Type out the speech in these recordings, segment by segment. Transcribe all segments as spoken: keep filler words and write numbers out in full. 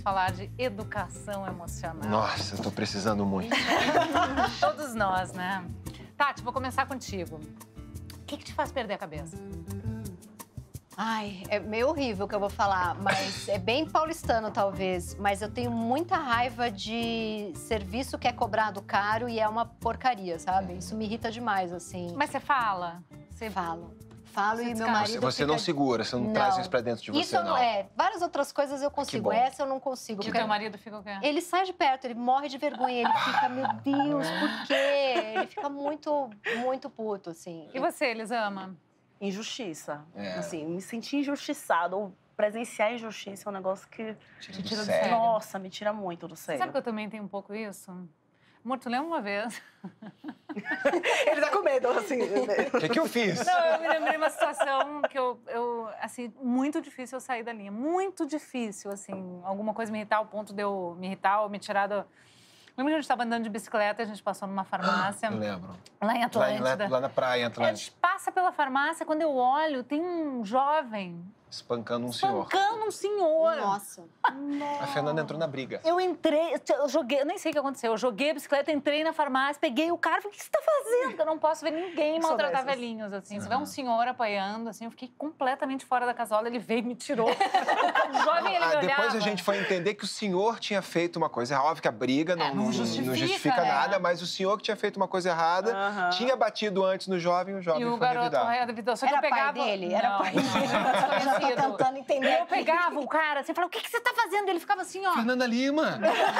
falar de educação emocional. Nossa, eu tô precisando muito. Todos nós, né? Tati, vou começar contigo. O que, que te faz perder a cabeça? Ai, é meio horrível o que eu vou falar, mas é bem paulistano, talvez. Mas eu tenho muita raiva de serviço que é cobrado caro e é uma porcaria, sabe? Isso me irrita demais, assim. Mas você fala? Você Falo. Falo Você e meu descansa. marido Você fica... não segura, você não, Não. traz isso pra dentro de você, Isso eu não. é. Várias outras coisas eu consigo. bom. Essa eu não consigo. E o porque teu marido fica o quê? Ele sai de perto, ele morre de vergonha, ele fica, meu Deus, por quê? Ele fica muito, muito puto, assim. E você, Elisama? Injustiça. É. Assim, me sentir injustiçado ou presenciar injustiça é um negócio que, Tira do tira do sério. sério. nossa, me tira muito do Você sério. sabe que eu também tenho um pouco isso? Amor, tu lembra uma vez? Ele tá com medo, assim. O que, que eu fiz? Não, eu me lembrei de uma situação que eu, eu, assim, muito difícil eu sair da linha. Muito difícil, assim. Alguma coisa me irritar ao ponto de eu me irritar ou me tirar do... Lembra que a gente estava andando de bicicleta, a gente passou numa farmácia... Eu lembro. Lá em Lá, Atlântida. lá, lá na praia, em A gente Atlântica. passa pela farmácia, quando eu olho, tem um jovem Espancando um senhor. espancando um senhor. Nossa. A Fernanda entrou na briga. Eu entrei, eu joguei, eu nem sei o que aconteceu, eu joguei a bicicleta, entrei na farmácia, peguei o cara, falei, o que você tá fazendo? Eu não posso ver ninguém Sou maltratar dessas. velhinhos, assim. Se vê um senhor apoiando, assim, eu fiquei completamente fora da casola, ele veio e me tirou. O jovem, ele me Ah, olhava. depois a gente foi entender que o senhor tinha feito uma coisa errada. Óbvio que a briga não, É, não não- justifica, não justifica né? nada, mas o senhor que tinha feito uma coisa errada, Aham. tinha batido antes no jovem, o jovem E o foi garoto revidar. revidou. Só que Era eu pegava... pai dele? Era não, pai não, dele. era Já tô desconhecido. tentando entender E eu aqui. pegava o cara, assim, falava, o que, que você tá fazendo? Ele ficava assim, ó. Fernanda Lima!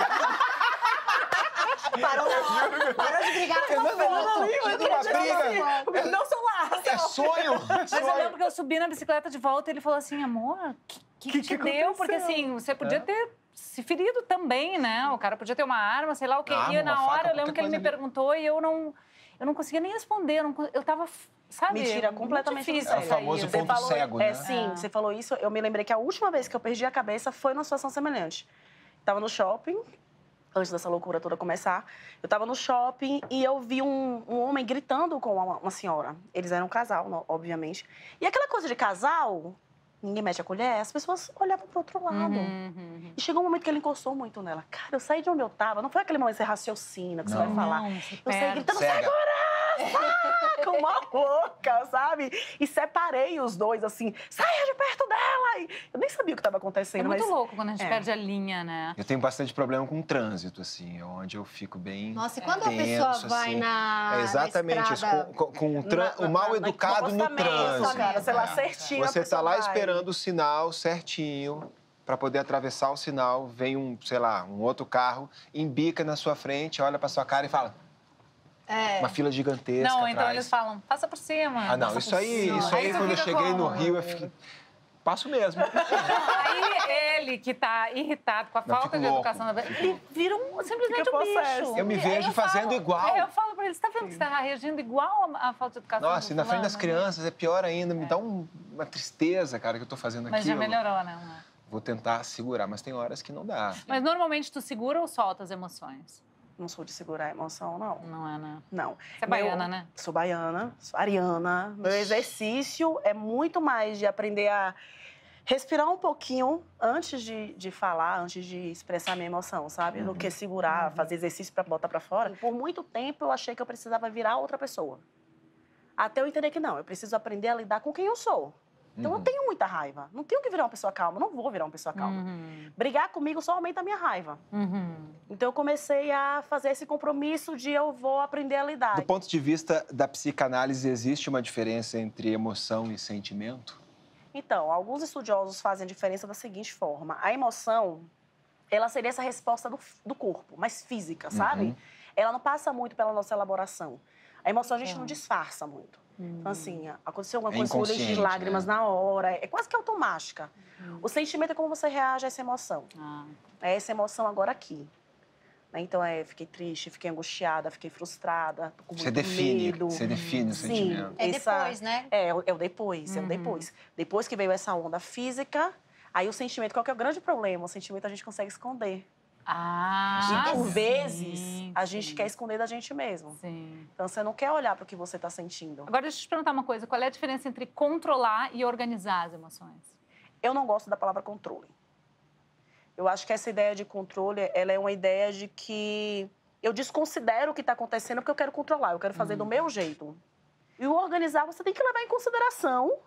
Parou na hora. Parou de brigar com Fernanda o Lima! outro. Uma briga! Não sou lá. É sonho! É Mas eu sonho. lembro que eu subi na bicicleta de volta e ele falou assim, amor, o que, que, que te deu? Porque assim, você podia ter se ferido também, né? O cara podia ter uma arma, sei lá o quê. Arma, E uma na faca, hora eu lembro qualquer que ele me coisa ali. perguntou e eu não, eu não conseguia nem responder. Eu, não, con- eu tava, sabe? Me tira muito completamente do difícil sério. É o famoso sair, ponto assim. falou, cego, é, né? sim, É. você falou isso. Eu me lembrei que a última vez que eu perdi a cabeça foi numa situação semelhante. Tava no shopping, antes dessa loucura toda começar. Eu tava no shopping e eu vi um, um homem gritando com uma, uma senhora. Eles eram um casal, no- obviamente. E aquela coisa de casal, ninguém mete a colher, as pessoas olhavam pro outro lado. Uhum, uhum. E chegou um momento que ele encostou muito nela. Cara, eu saí de onde eu tava. Não foi aquele momento que você raciocina, que você vai Não. falar. Não, se Eu saí perde. gritando, sai Cega. com uma louca, sabe? E separei os dois, assim, saia de perto dela! E eu nem sabia o que estava É acontecendo, muito mas... louco quando a gente É. perde a linha, né? Eu tenho bastante problema com o trânsito, assim, é onde eu fico bem Nossa, e quando a tenso, pessoa vai assim. na É exatamente na isso, estrada... com, com- com o, tran- Na- o mal na- na- educado no acostamento, trânsito. cara, sei lá, É. certinho, a Você tá pessoa lá vai. esperando o sinal certinho para poder atravessar o sinal, vem um, sei lá, um outro carro, embica na sua frente, olha para sua cara e fala, É. uma fila gigantesca Não, então atrás. eles falam, passa por cima. Ah, não, passa isso por aí, cima. isso aí, você quando eu fica cheguei no como? Rio, eu fiquei... Passo mesmo. Aí ele, que tá irritado com a Não, falta fico de louco. educação, ele vira um, simplesmente Fica um possesso. bicho. Eu me E vejo aí fazendo falo- igual. Eu falo pra ele, você tá vendo que você tá reagindo igual à à falta de educação Nossa, do e na frente das fulano, né? crianças é pior ainda, me dá um- uma tristeza, cara, que eu tô fazendo Mas já aquilo. melhorou, né? Vou tentar segurar, mas tem horas que não dá. Mas normalmente tu segura ou solta as emoções? Não sou de segurar a emoção, não. Não é, né? Não. Você é baiana, né? Sou baiana, sou ariana. Meu exercício é muito mais de aprender a respirar um pouquinho antes de, de falar, antes de expressar minha emoção, sabe? Do que segurar, fazer exercício pra botar pra fora. Por muito tempo eu achei que eu precisava virar outra pessoa. Até eu entender que não, eu preciso aprender a lidar com quem eu sou. Então eu tenho muita raiva. Não tenho que virar uma pessoa calma, não vou virar uma pessoa calma. Uhum. Brigar comigo só aumenta a minha raiva. Uhum. Então eu comecei a fazer esse compromisso de eu vou aprender a lidar. Do ponto de vista da psicanálise, existe uma diferença entre emoção e sentimento? Então, alguns estudiosos fazem a diferença da seguinte forma. A emoção, ela seria essa resposta do, do corpo, mais física, sabe? Uhum. Ela não passa muito pela nossa elaboração. A emoção a gente Tá. não disfarça muito. Então, assim, aconteceu alguma É coisa, colher de inconsciente, lágrimas né? na hora. É quase que automática. O sentimento é como você reage a essa emoção. Ah. É essa emoção agora aqui. Né? Então, é, fiquei triste, fiquei angustiada, fiquei frustrada, tô com muito Você define, medo. você define o Sim. sentimento. É Essa- depois, né? É, é o é o depois, é o Uhum. depois. Depois que veio essa onda física, aí o sentimento, qual que é o grande problema? O sentimento a gente consegue esconder. Ah, E por sim, vezes, a gente sim. quer esconder da gente mesmo. Sim. Então, você não quer olhar para o que você está sentindo. Agora, deixa eu te perguntar uma coisa. Qual é a diferença entre controlar e organizar as emoções? Eu não gosto da palavra controle. Eu acho que essa ideia de controle, ela é uma ideia de que eu desconsidero o que está acontecendo porque eu quero controlar, eu quero fazer hum. do meu jeito. E o organizar, você tem que levar em consideração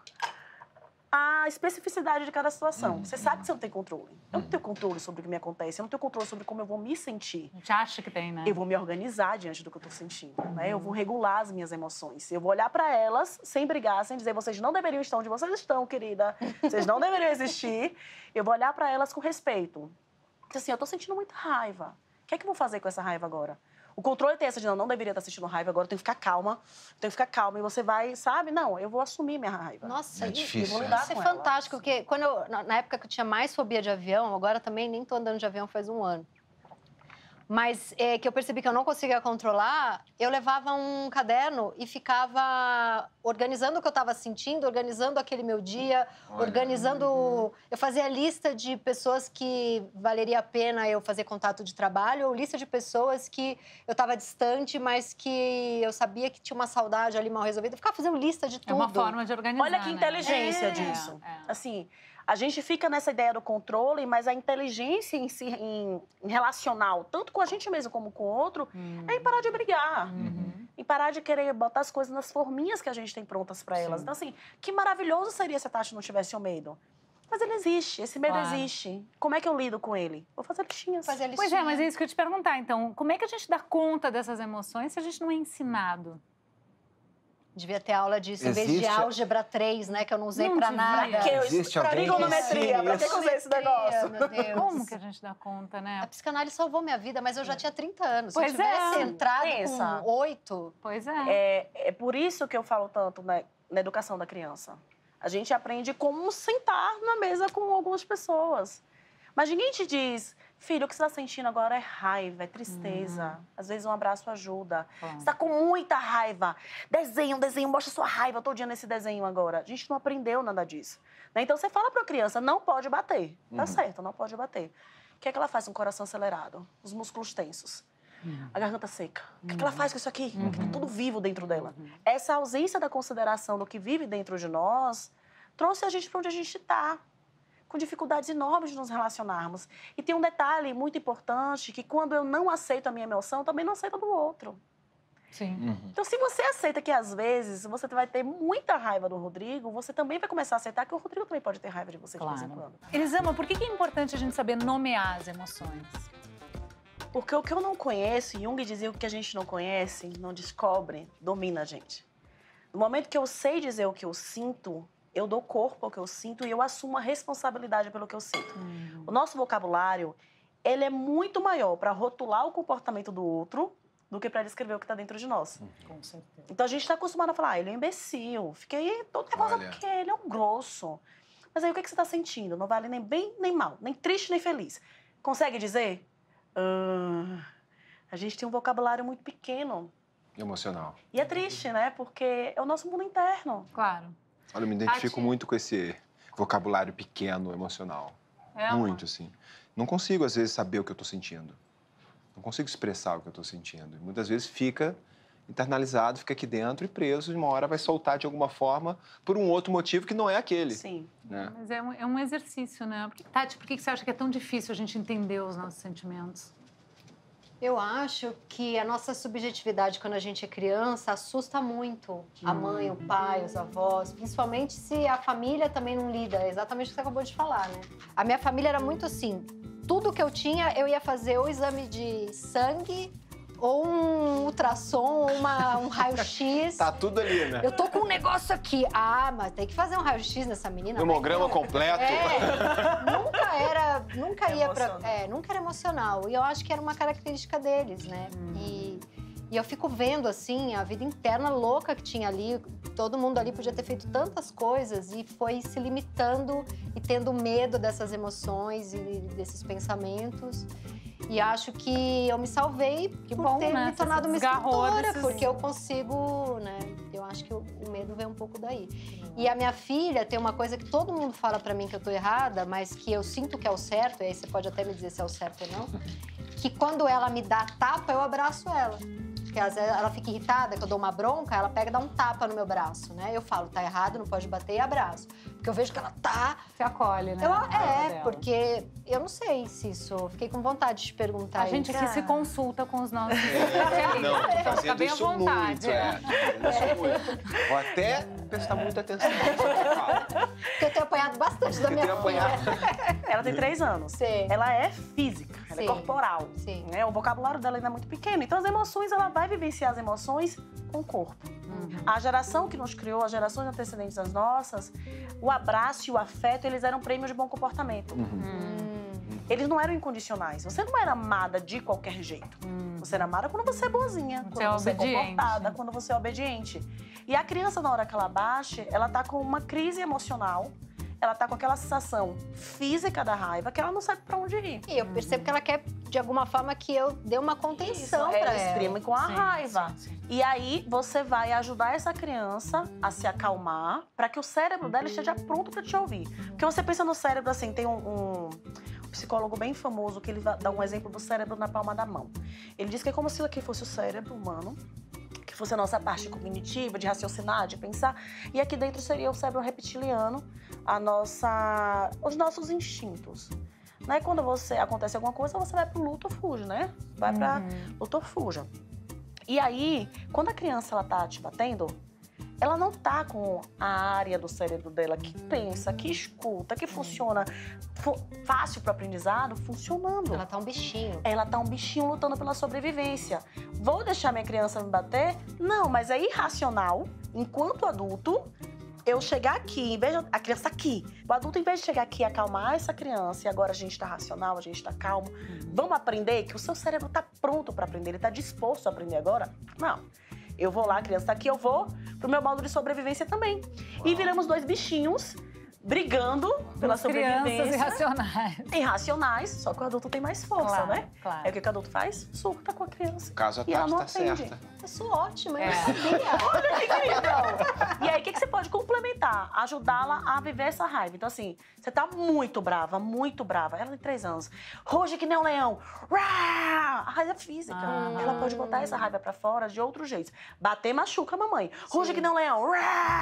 a especificidade de cada situação. Hum. Você sabe que você não tem controle. Eu não tenho controle sobre o que me acontece, eu não tenho controle sobre como eu vou me sentir. A gente acha que tem, né? Eu vou me organizar diante do que eu estou sentindo, hum. né? Eu vou regular as minhas emoções. Eu vou olhar para elas sem brigar, sem dizer, vocês não deveriam estar onde vocês estão, querida. Vocês não deveriam existir. Eu vou olhar para elas com respeito. Porque assim, eu estou sentindo muita raiva. O que é que eu vou fazer com essa raiva agora? O controle tem essa de, não, não deveria estar sentindo raiva agora, eu tenho que ficar calma, eu tenho que ficar calma. E você vai, sabe? Não, eu vou assumir minha raiva. Nossa, é difícil, eu vou né? lidar Isso com é ela. fantástico, porque quando eu, na época que eu tinha mais fobia de avião, agora também nem tô andando de avião faz um ano. Mas é, que eu percebi que eu não conseguia controlar, eu levava um caderno e ficava organizando o que eu estava sentindo, organizando aquele meu dia, Olha. organizando... Uhum. Eu fazia lista de pessoas que valeria a pena eu fazer contato de trabalho, ou lista de pessoas que eu estava distante, mas que eu sabia que tinha uma saudade ali mal resolvida. Eu ficava fazendo lista de tudo. É uma forma de organizar, Olha que inteligência né? disso. É, é. Assim... A gente fica nessa ideia do controle, mas a inteligência em si, em, em relacional, tanto com a gente mesmo como com o outro, uhum. é em parar de brigar. Uhum. Em parar de querer botar as coisas nas forminhas que a gente tem prontas para elas. Então, assim, que maravilhoso seria se a Tati não tivesse o medo. Mas ele existe, esse medo claro. existe. Como é que eu lido com ele? Vou fazer listinhas. Fazer listinha. Pois é, mas é isso que eu ia te perguntar. Então, como é que a gente dá conta dessas emoções se a gente não é ensinado? Devia ter aula disso, Existe... em vez de álgebra três, né? Que eu não usei não pra nada. Pra que eu Existe pra trigonometria, pra que eu usei esse negócio? Meu Deus. Como que a gente dá conta, né? A psicanálise salvou minha vida, mas eu já tinha trinta anos. Pois Se eu tivesse é. entrado Pensa. com oito... Pois é. é. É por isso que eu falo tanto na, na educação da criança. A gente aprende como sentar na mesa com algumas pessoas. Mas ninguém te diz... Filho, o que você está sentindo agora é raiva, é tristeza. Uhum. Às vezes um abraço ajuda. Uhum. Você está com muita raiva. Desenha um desenho, mostra sua raiva todo dia nesse desenho agora. A gente não aprendeu nada disso. Né? Então você fala para a criança, não pode bater. Tá uhum. certo, não pode bater. O que é que ela faz com o coração acelerado? Os músculos tensos. Uhum. A garganta seca. Uhum. O que é que ela faz com isso aqui? Uhum. Tá tudo vivo dentro dela. Uhum. Essa ausência da consideração do que vive dentro de nós trouxe a gente para onde a gente está. Com dificuldades enormes de nos relacionarmos. E tem um detalhe muito importante, que quando eu não aceito a minha emoção, eu também não aceito a do outro. Sim. Uhum. Então, se você aceita que, às vezes, você vai ter muita raiva do Rodrigo, você também vai começar a aceitar que o Rodrigo também pode ter raiva de você claro. de vez em quando. Elisama, por que é importante a gente saber nomear as emoções? Porque o que eu não conheço, Jung dizia que o que a gente não conhece, não descobre, domina a gente. No momento que eu sei dizer o que eu sinto, eu dou corpo ao que eu sinto e eu assumo a responsabilidade pelo que eu sinto. Hum. O nosso vocabulário, ele é muito maior para rotular o comportamento do outro do que para descrever o que está dentro de nós. Hum. Com certeza. Então, a gente está acostumado a falar, ah, ele é um imbecil. Fiquei toda nervosa porque ele é um grosso. Mas aí, o que, que você está sentindo? Não vale nem bem, nem mal. Nem triste, nem feliz. Consegue dizer? Uh, a gente tem um vocabulário muito pequeno. Emocional. E é triste, né? Porque é o nosso mundo interno. Claro. Olha, eu me identifico Tati... muito com esse vocabulário pequeno, emocional. É, muito, assim. Não consigo, às vezes, saber o que eu estou sentindo. Não consigo expressar o que eu estou sentindo. E muitas vezes fica internalizado, fica aqui dentro e preso. E uma hora vai soltar de alguma forma por um outro motivo que não é aquele. Sim. Né? Mas é um, é um exercício, né? Porque, Tati, por que você acha que é tão difícil a gente entender os nossos sentimentos? Eu acho que a nossa subjetividade, quando a gente é criança, assusta muito a mãe, o pai, os avós. Principalmente se a família também não lida. É exatamente o que você acabou de falar, né? A minha família era muito assim. Tudo que eu tinha, eu ia fazer ou exame de sangue, ou um ultrassom, ou uma, um raio-x. Tá tudo ali, né? Eu tô com um negócio aqui. Ah, mas tem que fazer um raio-x nessa menina. Hemograma né? completo. É, nunca era, nunca ia pra... Emocional. É, nunca era emocional. E eu acho que era uma característica deles, né? Hum. E, e eu fico vendo, assim, a vida interna louca que tinha ali. Todo mundo ali podia ter feito tantas coisas e foi se limitando e tendo medo dessas emoções e desses pensamentos. E acho que eu me salvei que por bom, ter né? me tornado uma escritora, desses... porque eu consigo, né? Eu acho que o, o medo vem um pouco daí. E a minha filha tem uma coisa que todo mundo fala pra mim que eu tô errada, mas que eu sinto que é o certo, e aí você pode até me dizer se é o certo ou não, que quando ela me dá tapa, eu abraço ela. Porque às vezes ela fica irritada, que eu dou uma bronca, ela pega e dá um tapa no meu braço, né? Eu falo, tá errado, não pode bater, e abraço. Porque eu vejo que ela tá... Você acolhe, né? Eu, a raiva é, dela. porque eu não sei se isso... Fiquei com vontade de te perguntar A gente isso. aqui se consulta com os nossos É, especialistas. não, tô Fica fazendo bem à isso vontade. muito, é. Tô fazendo isso muito. Vou até prestar muita atenção nisso que eu falo. Porque eu tenho apanhado bastante da Eu minha tenho filha. apanhado. Ela tem três anos. Sim. Ela é física, ela é Sim. corporal. Sim. Né? O vocabulário dela ainda é muito pequeno. Então, as emoções, ela vai vivenciar as emoções com o corpo. Uhum. A geração que nos criou, as gerações antecedentes às nossas, o abraço e o afeto, eles eram prêmios de bom comportamento. Uhum. Hum. Eles não eram incondicionais. Você não era amada de qualquer jeito. Hum. Você era amada quando você é boazinha, Você quando é você é obediente. comportada, quando você é obediente. E a criança, na hora que ela baixa, ela tá com uma crise emocional, ela tá com aquela sensação física da raiva que ela não sabe pra onde ir. E eu percebo que ela quer, de alguma forma, que eu dê uma contenção Isso, pra ela ela. exprime com a Sim, raiva. sim, sim. E aí você vai ajudar essa criança a se acalmar para que o cérebro dela esteja pronto para te ouvir. Porque você pensa no cérebro assim, tem um, um psicólogo bem famoso que ele dá um exemplo do cérebro na palma da mão. Ele diz que é como se aqui fosse o cérebro humano, que fosse a nossa parte cognitiva, de raciocinar, de pensar, e aqui dentro seria o cérebro reptiliano, a nossa, os nossos instintos. Né? Quando você acontece alguma coisa, você vai pro luto ou fuja, né? Vai pra Uhum. luto ou fuja. E aí, quando a criança ela tá te batendo, ela não tá com a área do cérebro dela que pensa, que escuta, que funciona fu- fácil para aprendizado, funcionando. Ela tá um bichinho. Ela tá um bichinho lutando pela sobrevivência. Vou deixar minha criança me bater? Não, mas é irracional, enquanto adulto, eu chegar aqui, em vez de... a criança tá aqui. O adulto, em vez de chegar aqui e acalmar essa criança, e agora a gente tá racional, a gente tá calmo, vamos aprender que o seu cérebro tá pronto para aprender, ele tá disposto a aprender agora? Não. Eu vou lá, a criança tá aqui, eu vou pro meu modo de sobrevivência também. E viramos dois bichinhos brigando pela Duas crianças sobrevivência. irracionais. Irracionais, só que o adulto tem mais força, Claro, né? claro. É o que o adulto faz? Surta com a criança. No caso, a E ela Tati não tá aprende. certa. Isso é ótimo, eu É. não sabia. Olha que queridão! E aí, o que, que você pode complementar? Ajudá-la a viver essa raiva. Então, assim, você tá muito brava, muito brava. Ela tem três anos. Ruge que nem um leão. Rá! A raiva é física. Ah. Ela pode botar essa raiva pra fora de outro jeito. Bater machuca a mamãe. Ruge que nem um leão.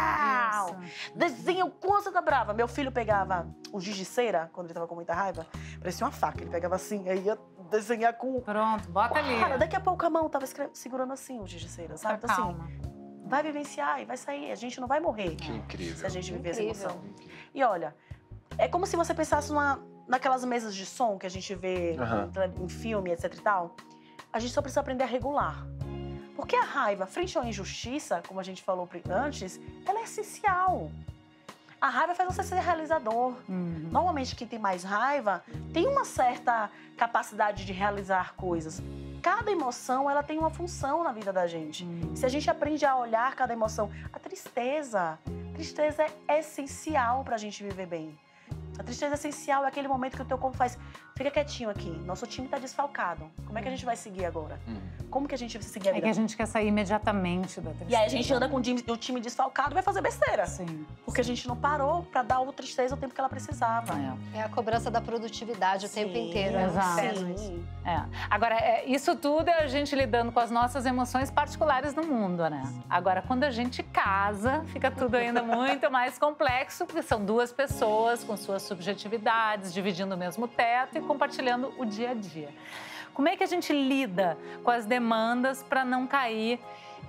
Rá! Isso. Desenha o quanto você tá brava. Meu filho pegava o giz de cera, quando ele tava com muita raiva. Parecia uma faca. Ele pegava assim, aí ia desenhar com... Pronto, bota ali. Cara, daqui a pouco a mão tava escre- segurando assim o giz de cera, sabe? Então, assim, Calma. vai vivenciar e vai sair. A gente não vai morrer Que incrível. se a gente viver essa Incrível. emoção. E olha, é como se você pensasse numa, naquelas mesas de som que a gente vê Aham. em tele- em filme, etc e tal. A gente só precisa aprender a regular. Porque a raiva, frente à injustiça, como a gente falou pri- antes, ela é essencial. A raiva faz você ser realizador. Uhum. Normalmente, quem tem mais raiva tem uma certa capacidade de realizar coisas. Cada emoção, ela tem uma função na vida da gente. Uhum. Se a gente aprende a olhar cada emoção, a tristeza, a tristeza é essencial pra gente viver bem. A tristeza é essencial, é aquele momento que o teu corpo faz, fica quietinho aqui, nosso time tá desfalcado. Como é que a gente vai seguir agora? Uhum. Como que a gente vai seguir a É vida? que a gente quer sair imediatamente da tristeza. E aí a gente anda com o time, o time desfalcado e vai fazer besteira. Sim. Porque a gente não parou pra dar a tristeza o tempo que ela precisava. É. É a cobrança da produtividade o tempo Sim, inteiro. eu exato. peço isso. Sim. É. Agora, é, isso tudo é a gente lidando com as nossas emoções particulares no mundo, né? Agora, quando a gente casa, fica tudo ainda muito mais complexo, porque são duas pessoas com suas subjetividades, dividindo o mesmo teto e compartilhando o dia a dia. Como é que a gente lida com as demandas para não cair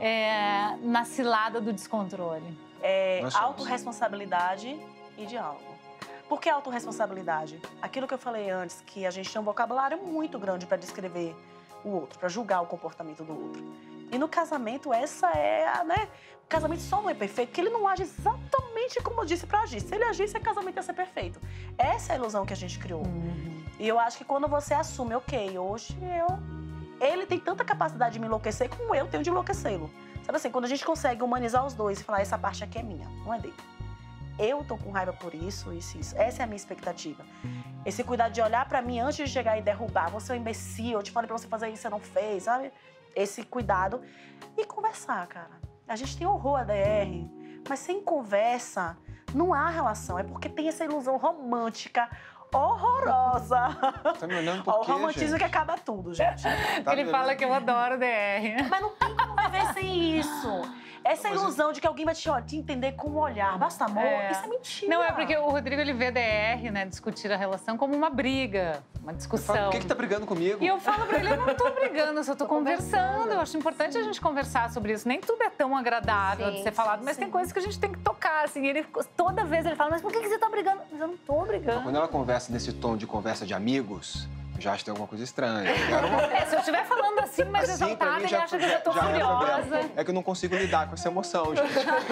é, na cilada do descontrole? É Nós somos. autorresponsabilidade e diálogo. Por que autorresponsabilidade? Aquilo que eu falei antes, que a gente tem um vocabulário muito grande para descrever o outro, para julgar o comportamento do outro. E no casamento, essa é a, né? O casamento só não é perfeito, porque ele não age exatamente como eu disse para agir. Se ele agisse, o casamento ia ser perfeito. Essa é a ilusão que a gente criou. Uhum. E eu acho que quando você assume, ok, hoje eu... Ele tem tanta capacidade de me enlouquecer como eu tenho de enlouquecê-lo. Sabe assim, quando a gente consegue humanizar os dois e falar, essa parte aqui é minha, não é dele. Eu tô com raiva por isso, isso, isso. Essa é a minha expectativa. Esse cuidado de olhar pra mim antes de chegar e derrubar. Você é um imbecil, eu te falei pra você fazer isso, você não fez, sabe? Esse cuidado. E conversar, cara. A gente tem horror a D R, mas sem conversa não há relação. É porque tem essa ilusão romântica horrorosa. Tá me olhando Ó, por o quê, romantismo gente? que acaba tudo, gente. Tá Ele me fala olhando- que eu adoro D R. Mas não tem como viver sem isso. Essa ilusão de que alguém vai te, ó, te entender com o olhar, basta amor, É. isso é mentira. Não, é porque o Rodrigo, ele vê D R, né, discutir a relação como uma briga, uma Eu discussão. falo, por que que tá brigando comigo? E eu falo pra ele, eu não tô brigando, eu só tô, tô conversando. conversando. Eu acho importante a gente conversar sobre isso. Nem tudo é tão agradável Sim, de ser falado, sim, mas sim. tem coisas que a gente tem que tocar, assim. Ele, toda vez ele fala, mas por que que você tá brigando? Mas eu não tô brigando. Quando ela conversa nesse tom de conversa de amigos, eu já acho que tem alguma coisa estranha. Eu quero uma- É, se eu estiver falando assim, mas Assim, pra exaltada, mim, ele já, acha que eu já, já tô já é problema. furiosa. É que eu não consigo lidar com essa emoção, gente.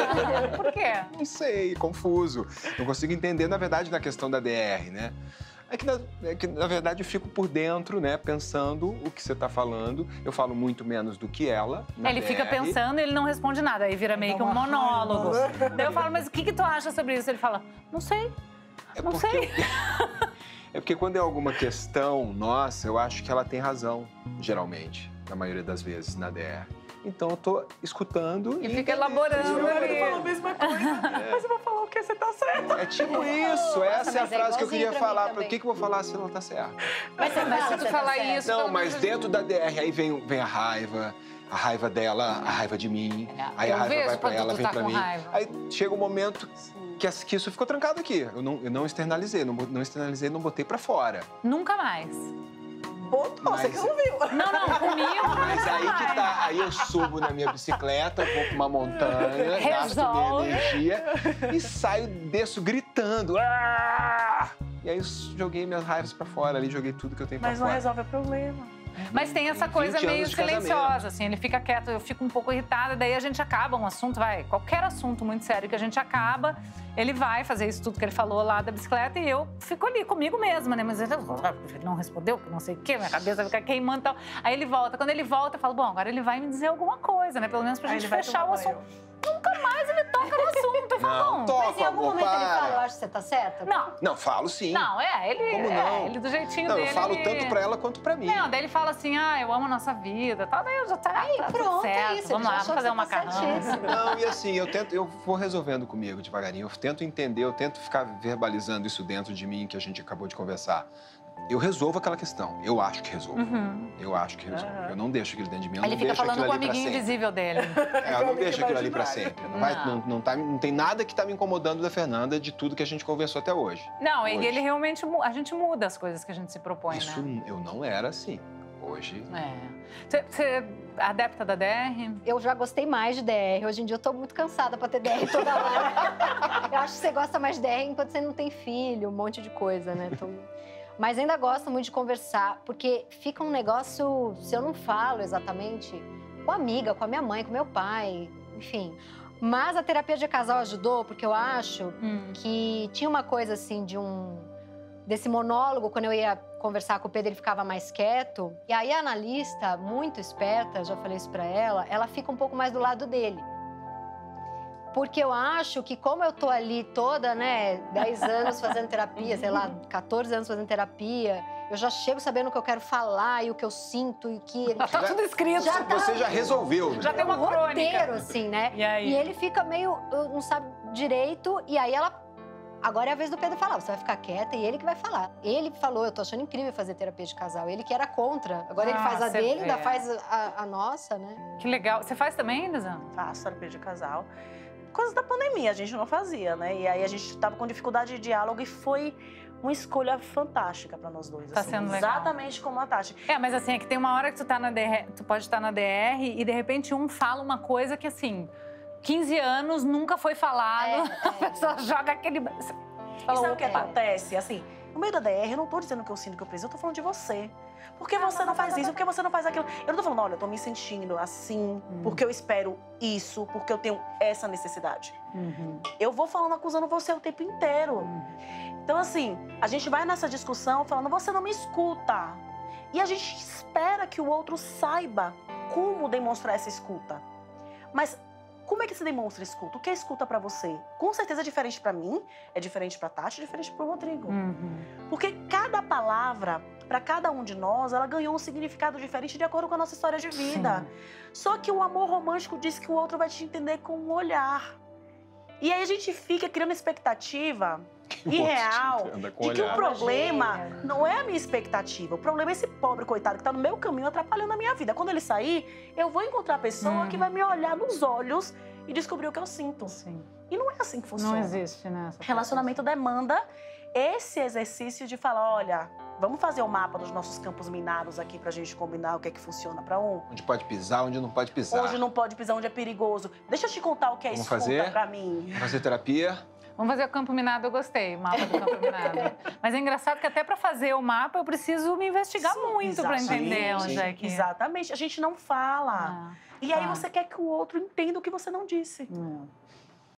Por quê? Não sei, confuso. Não consigo entender, na verdade, na questão da D R, né? É que, na, é que, na verdade, eu fico por dentro, né? Pensando o que você tá falando. Eu falo muito menos do que ela. na Ele fica D R. pensando e ele não responde nada. Aí vira meio que um monólogo. Daí eu falo, mas o que que tu acha sobre isso? Ele fala, não sei, É não porque sei. eu- É porque quando é alguma questão nossa, eu acho que ela tem razão, geralmente, na maioria das vezes, na D R. Então eu tô escutando E e fica entendendo. elaborando Meu marido ali. falou a mesma coisa, mas eu vou falar o que você tá certo. É tipo isso, essa é a mas é frase que eu igualzinho queria pra mim falar. Por também. que, que eu vou falar se ela tá certa? Mas, mas se tu falar isso... Não, pelo mas menos a gente- dentro da D R, aí vem, vem a raiva, a raiva dela, a raiva de mim. É, Aí a eu raiva vejo vai pra quando ela, tu vem tá pra com mim. raiva. Aí chega um momento que, as- que isso ficou trancado aqui. Eu não, eu não externalizei, não, bo- não externalizei, não botei pra fora. Nunca mais. Botou, você que Mas- não viu. Não, não, comigo. Mas aí que tá, aí eu subo na minha bicicleta, vou pra uma montanha, gasto minha Resolve. energia e saio, desço gritando. "Ah!" E aí eu joguei minhas raivas pra fora ali, joguei tudo que eu tenho pra Mas não fora. resolve o problema. Mas tem essa Tem coisa vinte meio anos de casamento. silenciosa, assim, ele fica quieto, eu fico um pouco irritada, daí a gente acaba um assunto, vai, qualquer assunto muito sério que a gente acaba, ele vai fazer isso tudo que ele falou lá da bicicleta e eu fico ali comigo mesma, né? Mas ele ele não respondeu, que não sei o quê, minha cabeça fica queimando e tal. Aí ele volta, quando ele volta, eu falo, bom, agora ele vai me dizer alguma coisa, né? Pelo menos pra Aí gente ele vai fechar tomar o assunto. banho. Nunca mais ele toca no assunto, eu falo, Não, bom. toca, Mas em algum amor, momento ele fala, eu para. acho que você tá certa? Não, Não, falo sim. não, é, ele, Como é, não? ele do jeitinho Não, dele. eu falo ele- tanto pra ela quanto pra mim. Não, daí ele fala assim, ah, eu amo a nossa vida, tal, daí eu já tá, Aí, tá tudo pronto, é certo, isso, vamos ele já lá, achou vamos fazer que um você tá macarrão. certíssimo. Não, e assim, eu tento, eu vou resolvendo comigo devagarinho, eu tento entender, eu tento ficar verbalizando isso dentro de mim que a gente acabou de conversar. Eu resolvo aquela questão, eu acho que resolvo. Uhum. Eu acho que resolvo. Aham. Eu não deixo aquilo dentro de mim, eu Aí ele não fica deixo falando aquilo com o ali pra amiguinho sempre. invisível dele. É, eu não Amigo deixo aquilo ali pra imaginário. sempre. Não, vai, Não. não, não, tá, não tem nada que tá me incomodando da Fernanda de tudo que a gente conversou até hoje. Não, e Hoje. ele realmente, mu- a gente muda as coisas que a gente se propõe, Isso né? eu não era assim. Hoje. É. Você, você é adepta da D R? Eu já gostei mais de D R. Hoje em dia eu tô muito cansada pra ter D R toda hora. Eu acho que você gosta mais de D R enquanto você não tem filho, um monte de coisa, né? Então, mas ainda gosto muito de conversar, porque fica um negócio, se eu não falo exatamente, com a amiga, com a minha mãe, com meu pai, enfim. Mas a terapia de casal ajudou, porque eu acho Hum. que tinha uma coisa assim de um desse monólogo, quando eu ia conversar com o Pedro, ele ficava mais quieto. E aí a analista, muito esperta, já falei isso pra ela, ela fica um pouco mais do lado dele. Porque eu acho que como eu tô ali toda, né, dez anos fazendo terapia, sei lá, quatorze anos fazendo terapia, eu já chego sabendo o que eu quero falar e o que eu sinto e o que... Tá tudo escrito. Já tá- Você já resolveu, né? Já tem uma um crônica. roteiro, assim, né? E aí? E ele fica meio, uh, não sabe direito, e aí ela... Agora é a vez do Pedro falar, você vai ficar quieta e ele que vai falar. Ele falou, eu tô achando incrível fazer terapia de casal, ele que era contra. Agora ele Ah, faz a você dele, vê. ainda faz a, a nossa, né? Que legal. Você faz também, Lisa? Faço terapia de casal. Coisas da pandemia, a gente não fazia, né? E aí a gente tava com dificuldade de diálogo e foi uma escolha fantástica pra nós dois. Tá assim, sendo legal. Exatamente como a Tati. É, mas assim, é que tem uma hora que tu tá na D R, tu pode estar na D R e de repente um fala uma coisa que assim, quinze anos nunca foi falado. É, A pessoa joga aquele. Você E fala, sabe o que "Opa." acontece? Assim, no meio da D R, eu não tô dizendo que eu sinto que eu preciso, eu tô falando de você. Por que você não faz isso? Por que você não faz aquilo? Eu não tô falando, olha, eu tô me sentindo assim, porque eu espero isso, porque eu tenho essa necessidade. Uhum. Eu vou falando, acusando você o tempo inteiro. Então, assim, a gente vai nessa discussão falando, você não me escuta. E a gente espera que o outro saiba como demonstrar essa escuta. Mas como é que se demonstra escuta? O que é escuta pra você? Com certeza é diferente pra mim, é diferente pra Tati, é diferente pro Rodrigo. Uhum. Porque cada palavra, pra cada um de nós, ela ganhou um significado diferente de acordo com a nossa história de vida. Só que o amor romântico diz que o outro vai te entender com um olhar. E aí a gente fica criando expectativa irreal Anda com de que o olhar. problema Imagina. não é a minha expectativa. O problema é esse pobre coitado que tá no meu caminho atrapalhando a minha vida. Quando ele sair, eu vou encontrar a pessoa Uhum. que vai me olhar nos olhos e descobrir o que eu sinto. Sim. E não é assim que funciona. Não existe, né? essa Relacionamento coisa. demanda esse exercício de falar, olha, vamos fazer o mapa dos nossos campos minados aqui pra gente combinar o que é que funciona pra um. Onde pode pisar, onde não pode pisar. Onde não pode pisar, onde é perigoso. Deixa eu te contar o que é Vamos escuta fazer? pra mim. Vamos fazer terapia. Vamos fazer o campo minado, eu gostei, o mapa do campo minado. Mas é engraçado que até para fazer o mapa eu preciso me investigar Sim, muito para exatamente. entender onde é que... Exatamente, a gente não fala. Ah, E aí tá. você quer que o outro entenda o que você não disse. Não.